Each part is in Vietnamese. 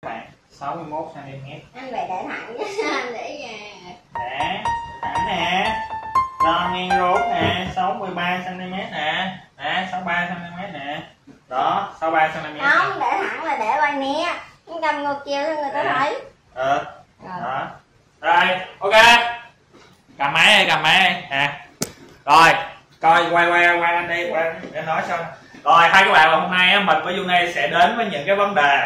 bạn 61 cm. Anh vậy để thẳng anh để Để thẳng nè. Đo ngang rốt nè, 63 cm nè. Nè, 63 cm nè. Đó, 63 cm. không, để thẳng là để quay nè, nó cầm ngược chiều cho người ta thấy. Đó. Rồi, ok. Cầm máy đây, cầm máy đây nè. Rồi, coi quay anh đi, quay để nói xong. Rồi hai các bạn, hôm nay mình với Juni sẽ đến với những cái vấn đề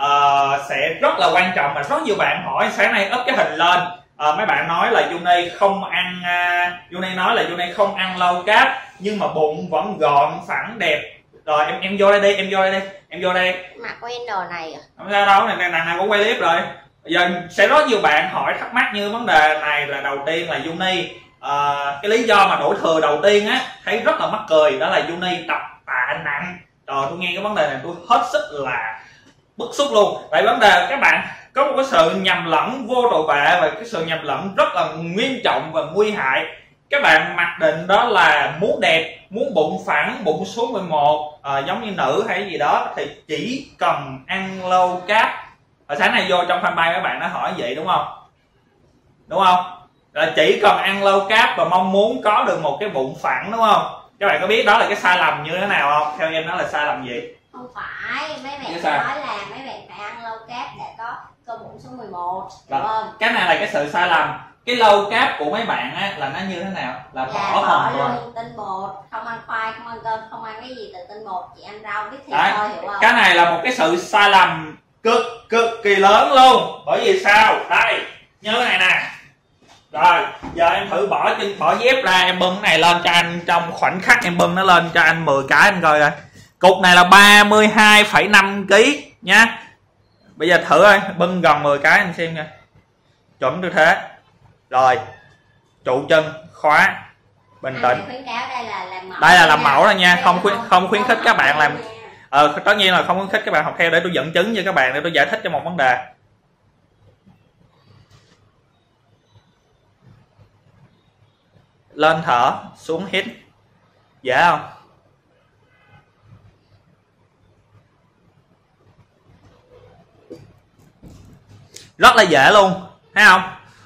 sẽ rất là quan trọng mà rất nhiều bạn hỏi. Sáng nay up cái hình lên, mấy bạn nói là Juni không ăn, Juni nói là Juni không ăn low carb nhưng mà bụng vẫn gọn phẳng đẹp. Rồi em vô đây đi, em vô đây. Mặc quen đồ này rồi. Không sao đâu, này cũng quay clip rồi. Bây giờ sẽ rất nhiều bạn hỏi thắc mắc như vấn đề này là đầu tiên là Juni cái lý do mà đổ thừa đầu tiên á thấy rất là mắc cười, đó là Juni tập tạ nặng. Rồi tôi nghe cái vấn đề này tôi hết sức là bức xúc luôn. Vậy vấn đề các bạn có một cái sự nhầm lẫn vô tội vạ và cái sự nhầm lẫn rất là nghiêm trọng và nguy hại. Các bạn mặc định đó là muốn đẹp, muốn bụng phẳng, bụng số 11 giống như nữ hay gì đó thì chỉ cần ăn low carb. Và sáng nay vô trong fanpage các bạn đã hỏi vậy đúng không? Đúng không? Là chỉ cần ăn low carb và mong muốn có được một cái bụng phẳng đúng không? Các bạn có biết đó là cái sai lầm như thế nào không? Theo em đó là sai lầm gì? Không phải, mấy bạn nói là mấy bạn phải ăn low carb để có cơ bụng số 11 đúng không? Cái này là cái sự sai lầm. Cái low carb của mấy bạn á là nó như thế nào? Là bỏ hoàn toàn tinh bột, không ăn khoai, không ăn cơm, không ăn cái gì từ tinh bột, chỉ ăn rau biết thịt thôi, hiểu không? Cái này là một cái sự sai lầm cực kỳ lớn luôn. Bởi vì sao? Đây, như thế này nè. Rồi, giờ em thử bỏ dép ra, em bưng cái này lên cho anh trong khoảnh khắc em bưng nó lên cho anh 10 cái anh coi coi. Cục này là 32,5 kg nha. Bây giờ thử ơi, bưng gần 10 cái anh xem nha. Chuẩn tư thế. Rồi. Trụ chân, khóa. Bình tĩnh. Đây là làm mẫu rồi nha, không khuyến khích các bạn làm. Tất nhiên là không khuyến khích các bạn học theo, để tôi dẫn chứng cho các bạn, để tôi giải thích cho một vấn đề. Lên thở, xuống hít. Dễ không? Rất là dễ luôn, thấy không?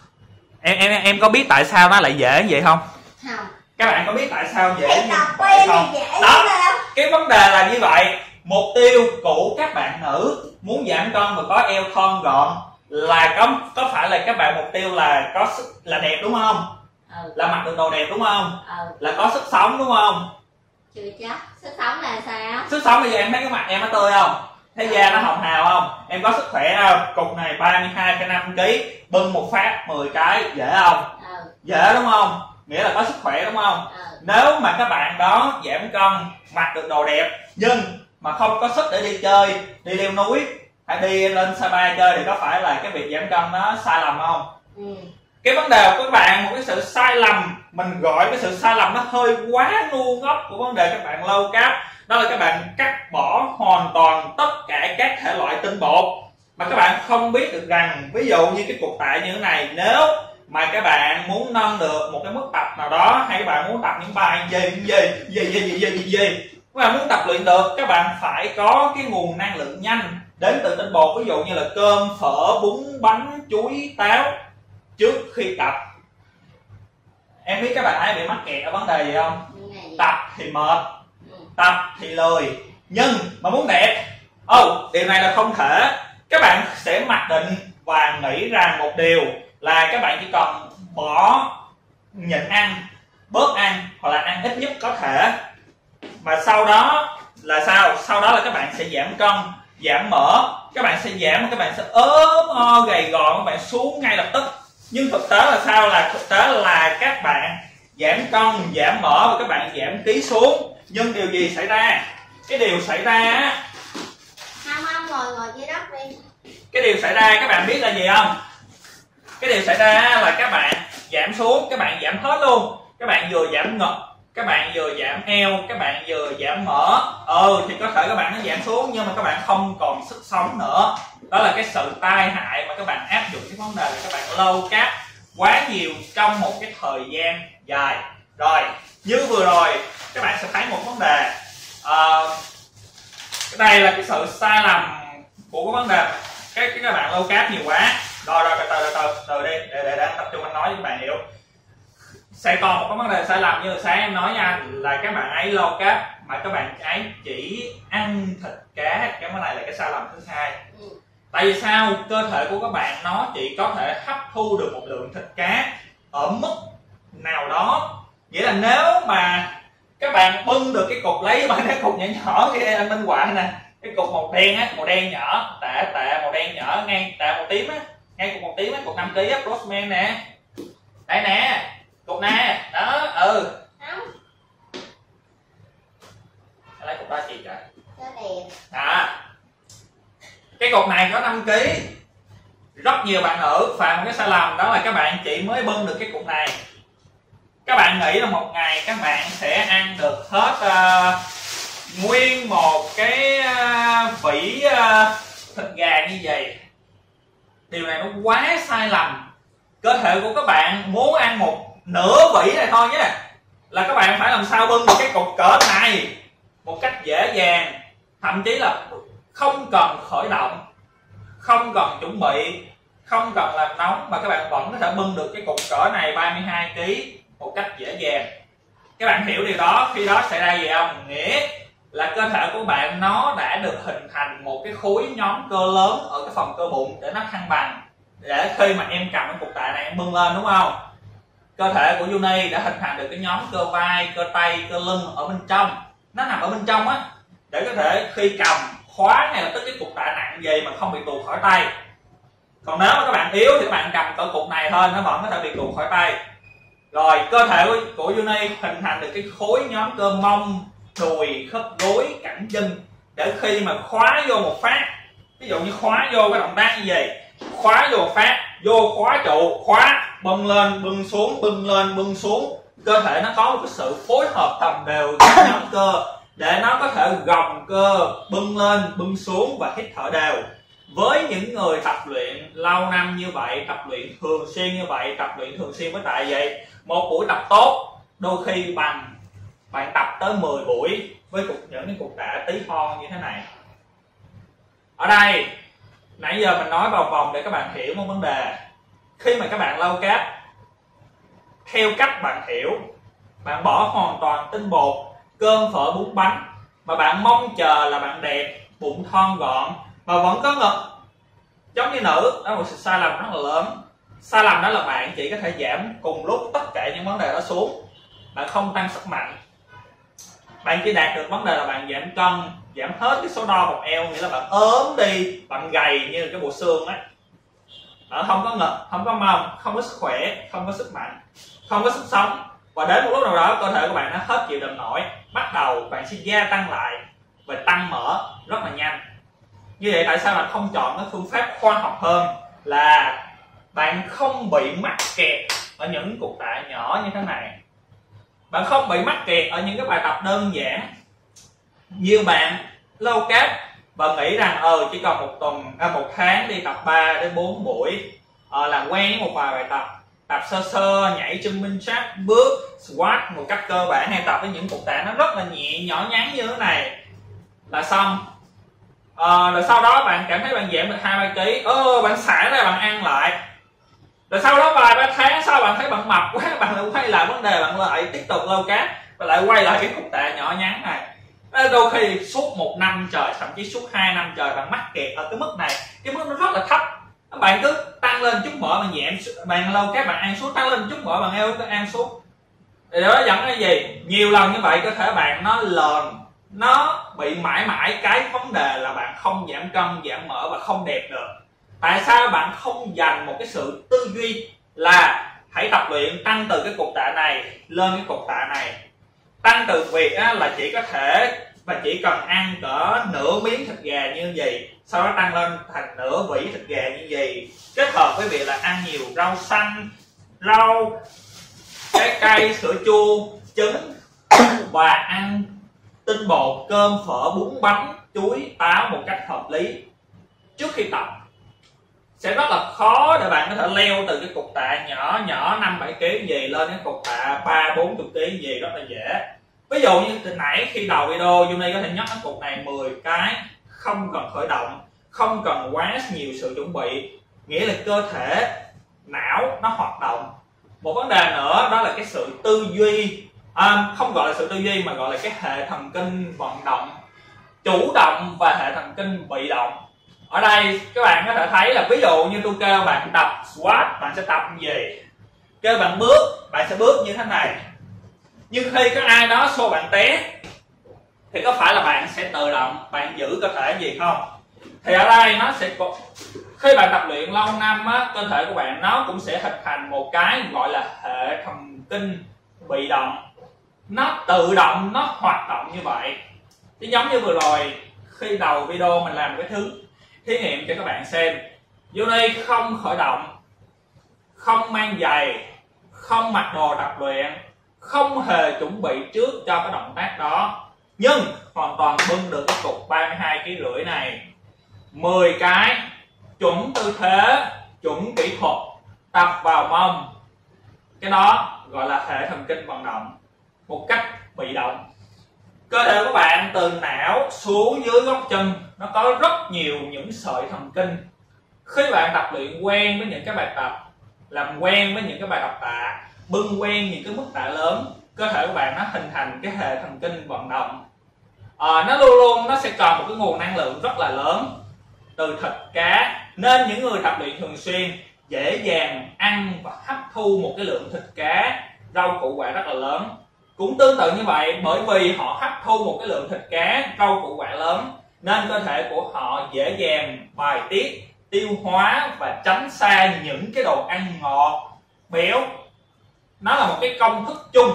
Em có biết tại sao nó lại dễ như vậy không? Không. Các bạn có biết tại sao dễ như vậy không? Đó, cái vấn đề là như vậy. Mục tiêu của các bạn nữ muốn giảm cân và có eo thon gọn là có phải là các bạn mục tiêu là có sức là đẹp đúng không? Là mặc được đồ đẹp đúng không? Là có sức sống đúng không? Chưa chắc. Sức sống là sao? Sức sống bây giờ em thấy cái mặt em nó tươi không? Thấy da nó hồng hào không? Em có sức khỏe không? Cục này 32,5 kg, bưng một phát 10 cái, dễ không? Dễ đúng không? Nghĩa là có sức khỏe đúng không? Nếu mà các bạn đó giảm cân, mặc được đồ đẹp nhưng mà không có sức để đi chơi, đi leo núi hay đi lên Sapa chơi thì có phải là cái việc giảm cân nó sai lầm không? Cái vấn đề của các bạn, một cái sự sai lầm, mình gọi cái sự sai lầm nó hơi quá ngu ngốc của vấn đề các bạn low carb, đó là các bạn cắt bỏ hoàn toàn tất cả các thể loại tinh bột. Mà các bạn không biết được rằng, ví dụ như cái cục tạ như thế này, nếu mà các bạn muốn nâng được một cái mức tập nào đó, hay các bạn muốn tập những bài gì, các bạn muốn tập luyện được, các bạn phải có cái nguồn năng lượng nhanh đến từ tinh bột, ví dụ như là cơm, phở, bún, bánh, chuối, táo trước khi tập. Em biết các bạn ấy bị mắc kẹt ở vấn đề gì không? Tập thì mệt, tập thì lười, nhưng mà muốn đẹp, điều này là không thể. Các bạn sẽ mặc định và nghĩ rằng một điều là các bạn chỉ cần bỏ nhịn ăn, bớt ăn hoặc là ăn ít nhất có thể, mà sau đó là sao? Sau đó là các bạn sẽ giảm cân, giảm mỡ, các bạn sẽ giảm, các bạn sẽ ốm gầy gò, các bạn xuống ngay lập tức. Nhưng thực tế là sao? Là thực tế là các bạn giảm cân, giảm mỡ và các bạn giảm ký xuống, nhưng điều gì xảy ra? Cái điều xảy ra không ngồi dưới đất đi. Cái điều xảy ra các bạn biết là gì không? Cái điều xảy ra là các bạn giảm xuống, các bạn giảm hết luôn. Các bạn vừa giảm ngực, các bạn vừa giảm eo, các bạn vừa giảm mỡ. Thì có thể các bạn nó giảm xuống nhưng mà các bạn không còn sức sống nữa. Đó là cái sự tai hại mà các bạn áp dụng cái vấn đề là các bạn low carb quá nhiều trong một cái thời gian dài. Rồi, như vừa rồi các bạn sẽ thấy một vấn đề. Đây là cái sự sai lầm của cái vấn đề. các bạn low carb nhiều quá. Rồi từ đi để tập trung anh nói cho các bạn hiểu. Sẽ còn một cái vấn đề sai lầm như sáng em nói nha, là các bạn ấy low carb mà các bạn ấy chỉ ăn thịt cá. Cái này là cái sai lầm thứ hai. Tại vì sao? Cơ thể của các bạn nó chỉ có thể hấp thu được một lượng thịt cá ở mức nào đó. Nghĩa là nếu mà các bạn bưng được cái cục, lấy ba cái cục nhỏ nhỏ kia anh minh họa nè, cái cục màu đen á, màu đen nhỏ, tạ màu đen nhỏ, ngay tạ màu tím á, ngay cục màu tím á, cục 5 kg á, Roseman nè, đây nè, cục nè, đó, lấy cục đó chị trời, cái cục này có 5 kg. Rất nhiều bạn nữ phạm một cái sai lầm, đó là các bạn chỉ mới bưng được cái cục này. Các bạn nghĩ là một ngày các bạn sẽ ăn được hết nguyên một cái vỉ thịt gà như vậy. Điều này nó quá sai lầm. Cơ thể của các bạn muốn ăn một nửa vỉ này thôi nhé, là các bạn phải làm sao bưng được cái cục cỡ này một cách dễ dàng, thậm chí là không cần khởi động, không cần chuẩn bị, không cần làm nóng, mà các bạn vẫn có thể bưng được cái cục cỡ này 32 kg một cách dễ dàng. Các bạn hiểu điều đó, khi đó xảy ra gì không? Nghĩa là cơ thể của bạn nó đã được hình thành một cái khối nhóm cơ lớn ở cái phần cơ bụng để nó thăng bằng, để khi mà em cầm cái cục tạ này em bưng lên, đúng không? Cơ thể của Uni đã hình thành được cái nhóm cơ vai, cơ tay, cơ lưng ở bên trong, nó nằm ở bên trong á, để có thể khi cầm khóa ngay lập tức cái cục tạ nặng gì mà không bị tuột khỏi tay. Còn nếu mà các bạn yếu thì các bạn cầm cỡ cục này thôi, nó vẫn có thể bị tuột khỏi tay. Rồi cơ thể của Uni hình thành được cái khối nhóm cơ mông, đùi, khớp gối, cẳng chân, để khi mà khóa vô một phát, ví dụ như khóa vô cái động tác như vậy, khóa vô một phát, vô khóa trụ, khóa, bưng lên, bưng xuống, bưng lên, bưng xuống, cơ thể nó có một cái sự phối hợp đồng đều với nhóm cơ để nó có thể gồng cơ, bưng lên, bưng xuống và hít thở đều. Với những người tập luyện lâu năm như vậy, tập luyện thường xuyên như vậy, tập luyện thường xuyên với tại vậy, một buổi tập tốt đôi khi bằng bạn tập tới 10 buổi với những cái cục tạ tí hon như thế này. Ở đây nãy giờ mình nói vào vòng để các bạn hiểu một vấn đề. Khi mà các bạn low carb theo cách bạn hiểu, bạn bỏ hoàn toàn tinh bột, cơm, phở, bún, bánh, mà bạn mong chờ là bạn đẹp, bụng thon gọn mà vẫn có ngực giống như nữ, đó là một sự sai lầm rất là lớn. Sai lầm đó là bạn chỉ có thể giảm cùng lúc tất cả những vấn đề đó xuống, bạn không tăng sức mạnh. Bạn chỉ đạt được vấn đề là bạn giảm cân, giảm hết cái số đo vòng eo, nghĩa là bạn ốm đi, bạn gầy như cái bộ xương á, không có ngực, không có mông, không có sức khỏe, không có sức mạnh, không có sức sống. Và đến một lúc nào đó cơ thể của bạn nó hết chịu đựng nổi, bắt đầu bạn sẽ gia tăng lại và tăng mỡ rất là nhanh. Như vậy tại sao bạn không chọn cái phương pháp khoa học hơn, là bạn không bị mắc kẹt ở những cục tạ nhỏ như thế này, bạn không bị mắc kẹt ở những cái bài tập đơn giản. Nhiều bạn low carb và nghĩ rằng chỉ còn một tháng đi tập 3 đến 4 buổi, làm quen với một vài bài tập sơ sơ, nhảy jumping jack, bước, squat một cách cơ bản, hay tập với những cục tạ nó rất là nhẹ, nhỏ nhắn như thế này là xong. Rồi sau đó bạn cảm thấy bạn giảm được 2-3 kg, bạn xả ra bạn ăn lại, rồi sau đó vài ba tháng sau bạn thấy bạn mập quá, bạn lại quay lại vấn đề, bạn lại tiếp tục low carb và lại quay lại cái cục tạ nhỏ nhắn này. Đôi khi suốt 1 năm trời, thậm chí suốt 2 năm trời bạn mắc kẹt ở cái mức này, cái mức nó rất là thấp. Bạn cứ tăng lên chút mỡ, bạn giảm, bạn low carb bạn ăn xuống, tăng lên chút mỡ, bạn eo cứ ăn xuống. Thì đó dẫn cái gì? Nhiều lần như vậy cơ thể bạn nó lờn, nó bị mãi mãi cái vấn đề là bạn không giảm cân, giảm mỡ và không đẹp được. Tại sao bạn không dành một cái sự tư duy là hãy tập luyện tăng từ cái cục tạ này lên cái cục tạ này, tăng từ việc là chỉ có thể và chỉ cần ăn cỡ nửa miếng thịt gà như vậy, sau đó tăng lên thành nửa vỉ thịt gà như vậy, kết hợp với việc là ăn nhiều rau xanh, rau, trái cây, sữa chua, trứng, và ăn tinh bột, cơm, phở, bún, bánh, chuối, táo một cách hợp lý trước khi tập. Sẽ rất là khó để bạn có thể leo từ cái cục tạ nhỏ nhỏ 5-7 kg gì lên cái cục tạ 30-40 kg gì rất là dễ. Ví dụ như từ nãy khi đầu video Uni có thể nhấc cái cục này 10 cái, không cần khởi động, không cần quá nhiều sự chuẩn bị, nghĩa là cơ thể não nó hoạt động. Một vấn đề nữa đó là cái sự tư duy, không gọi là sự tư duy mà gọi là cái hệ thần kinh vận động chủ động và hệ thần kinh bị động. Ở đây các bạn có thể thấy là ví dụ như tôi kêu bạn tập squat, bạn sẽ tập gì? Kêu bạn bước, bạn sẽ bước như thế này. Nhưng khi có ai đó xô bạn té thì có phải là bạn sẽ tự động bạn giữ cơ thể gì không? Thì ở đây nó sẽ có, khi bạn tập luyện lâu năm á, cơ thể của bạn nó cũng sẽ hình thành một cái gọi là hệ thần kinh bị động. Nó tự động, nó hoạt động như vậy. Chứ giống như vừa rồi khi đầu video mình làm cái thứ thí nghiệm cho các bạn xem. Vô đây không khởi động, không mang giày, không mặc đồ tập luyện, không hề chuẩn bị trước cho cái động tác đó, nhưng hoàn toàn bưng được cái cục 32,5 kg này, 10 cái, chuẩn tư thế, chuẩn kỹ thuật, tập vào mông. Cái đó gọi là hệ thần kinh vận động một cách bị động. Cơ thể của bạn từ não xuống dưới gót chân nó có rất nhiều những sợi thần kinh. Khi bạn tập luyện quen với những cái bài tập, làm quen với những cái bài tập tạ, bưng quen những cái mức tạ lớn, cơ thể của bạn nó hình thành cái hệ thần kinh vận động. Nó luôn luôn nó sẽ cần một cái nguồn năng lượng rất là lớn từ thịt cá, nên những người tập luyện thường xuyên dễ dàng ăn và hấp thu một cái lượng thịt cá, rau củ quả rất là lớn. Cũng tương tự như vậy, bởi vì họ hấp thu một cái lượng thịt cá, rau củ quả lớn nên cơ thể của họ dễ dàng bài tiết, tiêu hóa và tránh xa những cái đồ ăn ngọt, béo. Nó là một cái công thức chung,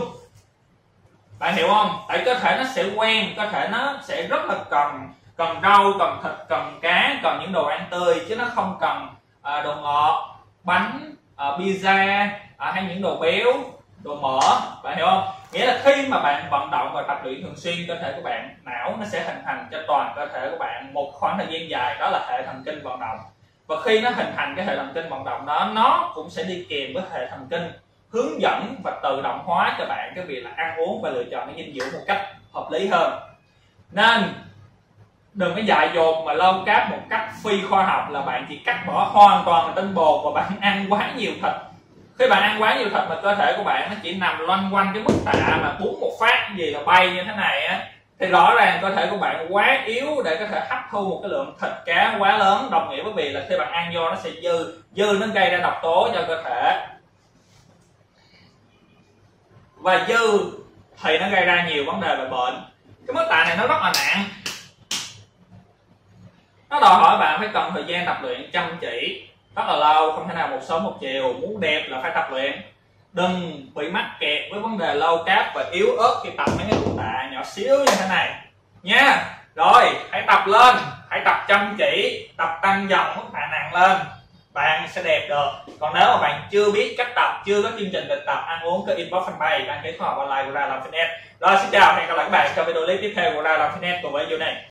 bạn hiểu không? Tại cơ thể nó sẽ quen, cơ thể nó sẽ rất là cần rau, cần thịt, cần cá, cần những đồ ăn tươi, chứ nó không cần đồ ngọt, bánh, pizza hay những đồ béo, đồ mỡ, bạn hiểu không? Nghĩa là khi mà bạn vận động và tập luyện thường xuyên, cơ thể của bạn, não nó sẽ hình thành cho toàn cơ thể của bạn một khoảng thời gian dài, đó là hệ thần kinh vận động. Và khi nó hình thành cái hệ thần kinh vận động đó, nó cũng sẽ đi kèm với hệ thần kinh hướng dẫn và tự động hóa cho bạn cái việc là ăn uống và lựa chọn cái dinh dưỡng một cách hợp lý hơn. Nên đừng có dại dột mà low carb một cách phi khoa học là bạn chỉ cắt bỏ hoàn toàn tinh bột và bạn ăn quá nhiều thịt. Khi bạn ăn quá nhiều thịt mà cơ thể của bạn nó chỉ nằm loanh quanh cái mức tạ mà búng một phát gì là bay như thế này á, thì rõ ràng cơ thể của bạn quá yếu để có thể hấp thu một cái lượng thịt cá quá lớn, đồng nghĩa với việc là khi bạn ăn vô nó sẽ dư nó gây ra độc tố cho cơ thể, và dư thì nó gây ra nhiều vấn đề về bệnh. Cái mức tạ này nó rất là nặng, nó đòi hỏi bạn phải cần thời gian tập luyện chăm chỉ rất là lâu, không thể nào một sớm một chiều. Muốn đẹp là phải tập luyện, đừng bị mắc kẹt với vấn đề low carb và yếu ớt khi tập mấy cái cục tạ nhỏ xíu như thế này nha. Rồi hãy tập lên, hãy tập chăm chỉ, tập tăng dần mức tạ nặng lên, bạn sẽ đẹp được. Còn nếu mà bạn chưa biết cách tập, chưa có chương trình lịch tập ăn uống, cứ inbox fanpage đăng ký khóa học online của Ra Làm Fitness. Rồi xin chào, hẹn gặp lại các bạn trong video clip tiếp theo của Ra Làm Fitness cùng với video này.